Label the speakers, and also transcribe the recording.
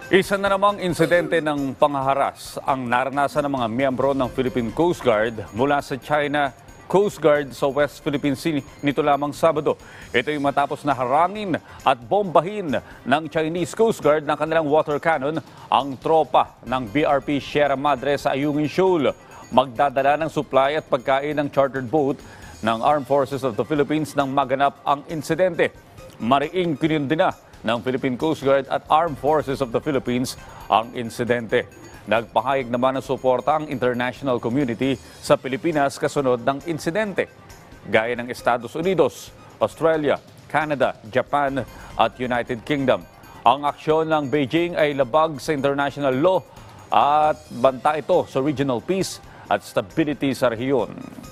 Speaker 1: Isa na namang insidente ng panghaharas ang naranasan ng mga miyembro ng Philippine Coast Guard mula sa China Coast Guard sa West Philippine Sea nito lamang Sabado. Ito ay matapos na harangin at bombahin ng Chinese Coast Guard ng kanilang water cannon ang tropa ng BRP Sierra Madre sa Ayungin Shoal. Magdadala ng supply at pagkain ng chartered boat ng Armed Forces of the Philippines nang maganap ang insidente. Mariing kinundina ng Philippine Coast Guard at Armed Forces of the Philippines ang insidente. Nagpahayag naman ng suporta ang international community sa Pilipinas kasunod ng insidente, gaya ng Estados Unidos, Australia, Canada, Japan at United Kingdom. Ang aksyon ng Beijing ay labag sa international law at banta ito sa regional peace at stability sa rehiyon.